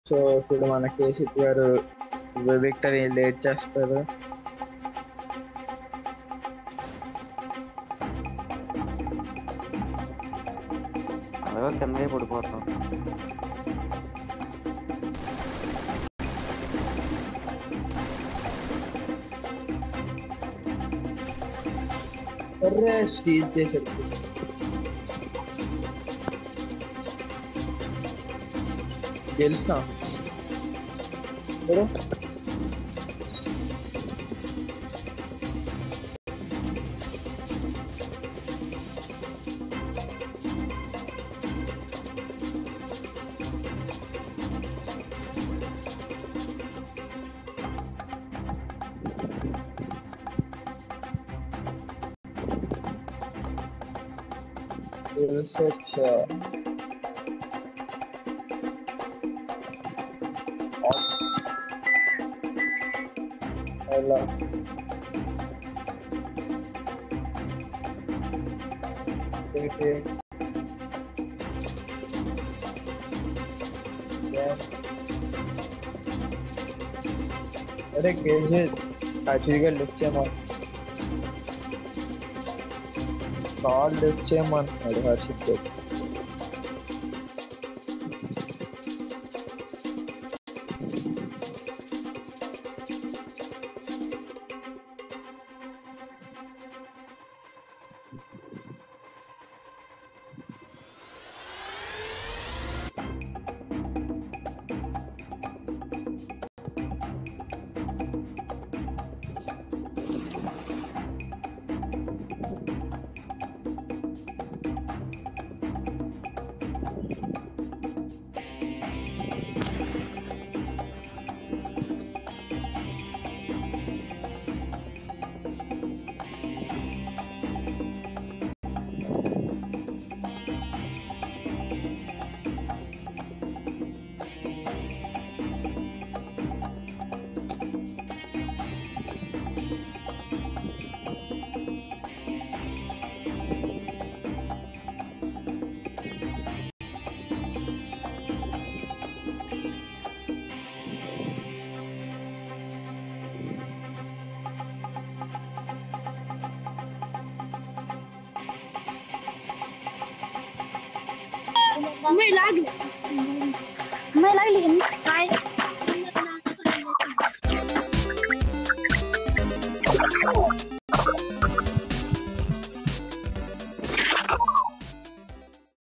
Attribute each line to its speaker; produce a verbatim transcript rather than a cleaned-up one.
Speaker 1: So ఇప్పుడు మన KCP గారు విక్టరీ లేట్ చేస్తారు.
Speaker 2: అలాగే కింద పడిపోతాం.
Speaker 1: స్టీల్ చేసేది గెలిచిన research uh, hello okay yeah अरे कैसे आखिर लिफ्ट చేయమని కాల్ లిఫ్ట్ చేయమన్నాడు హర్షిత్.
Speaker 3: मैं लाग मैं लाग लेकिन